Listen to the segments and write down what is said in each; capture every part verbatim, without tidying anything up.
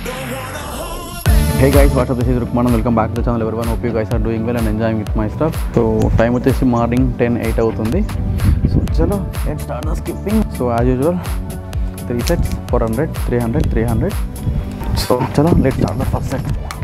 Hey guys, what's up? This is Rukman and welcome back to the channel everyone. Hope you guys are doing well and enjoying with my stuff. So time వచ్చేసి morning ten eight అవుతుంది. So chalo let's start the skipping. So as usual three sets four hundred three hundred three hundred. So chalo let's start the first set.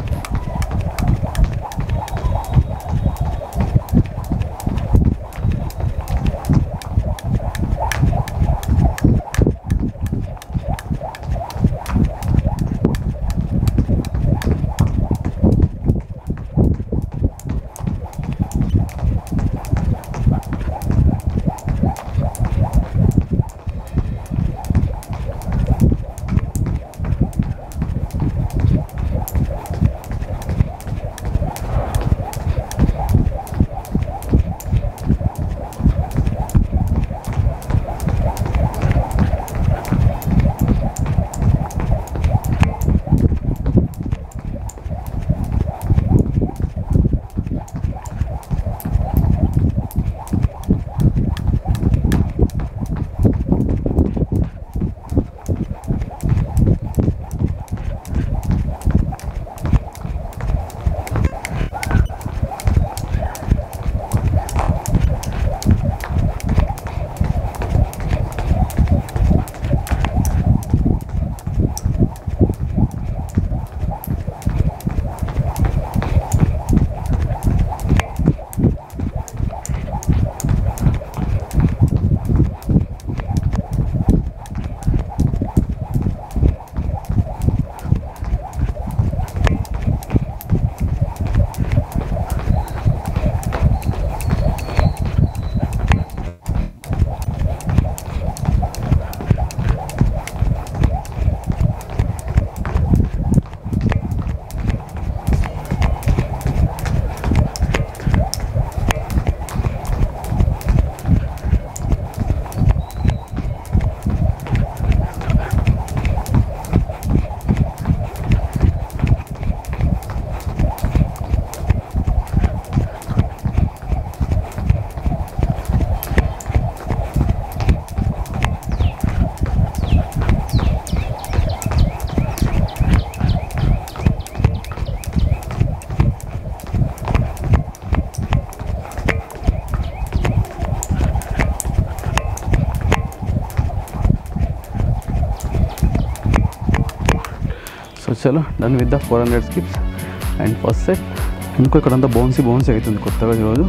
So chalo done with the four hundred skips and first set. ఇంకో ఇక్కడంతా bouncy bouncy అవుతుంది కొత్తగా ఈరోజు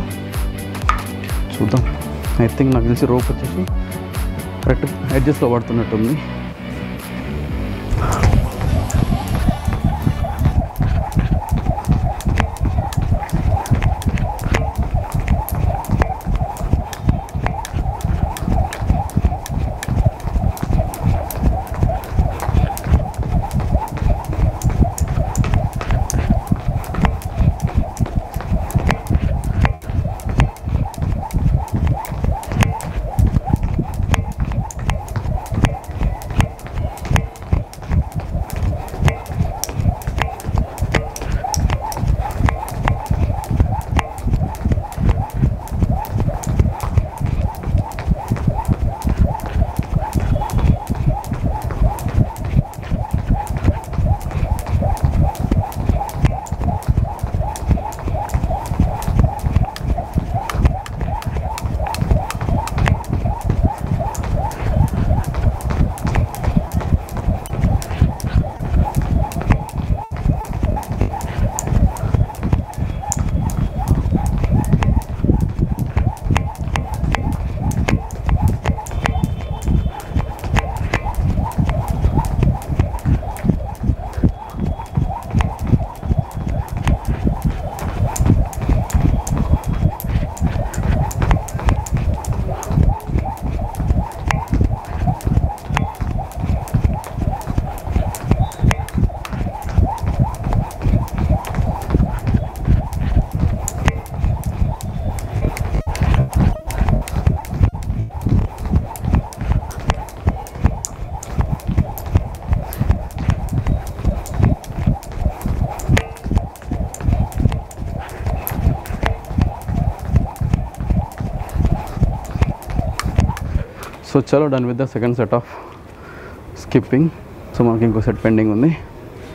చూద్దాం. I think నాకు తెలిసి rope వచ్చేసి correct అడ్జస్ట్లో పడుతున్నట్టుంది. So chalo done with the second set of skipping. So మనకి ఇంకో సెట్ పెండింగ్ ఉంది.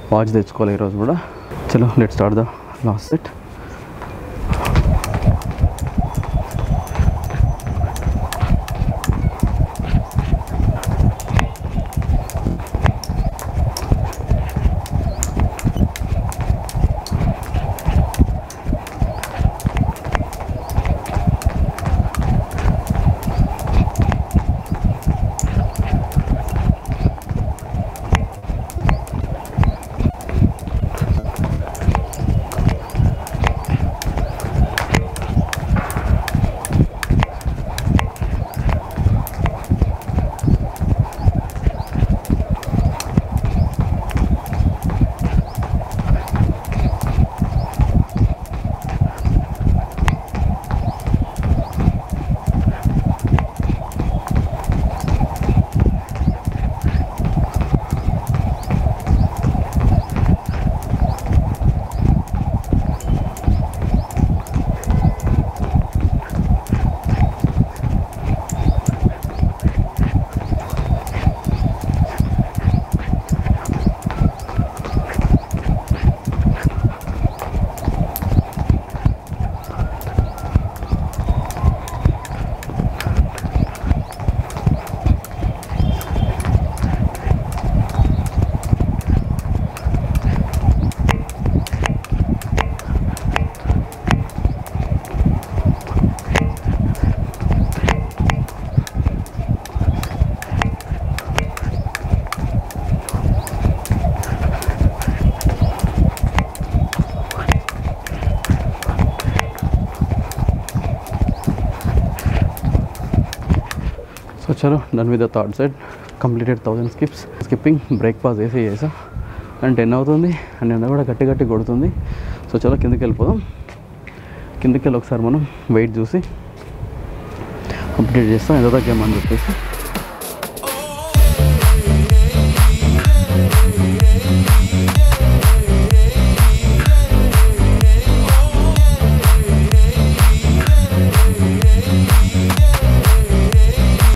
వాచ్ తెచ్చుకోవాలి ఈరోజు కూడా. చలో let start the last set. So చలో done with the third set, completed thousand skips. Skipping breakfast వేసి చేసా అండ్ టెన్ అవుతుంది అండ్ ఎండ కూడా గట్టి గట్టి కొడుతుంది. సో చలో కిందకి వెళ్ళిపోదాం. కిందకి వెళ్ళి ఒకసారి మనం వెయిట్ చూసి కంప్లీట్ చేస్తాం ఎంత తగ్గేమని చెప్పేసి.